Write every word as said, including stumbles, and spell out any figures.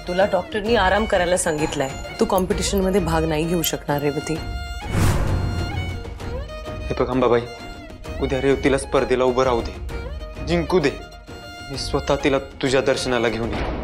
तुला डॉक्टरनी आराम करायला सांगितलंय। तू कॉम्पिटिशन मध्ये भाग नाही घेऊ शकणार रेवती। हे बघ अंबाबाई, उद्या रेवतीला स्पर्धेला उभं राहू दे, जिंकू दे। मी स्वतः तिला तुझ्या दर्शनाला घेऊन येईन।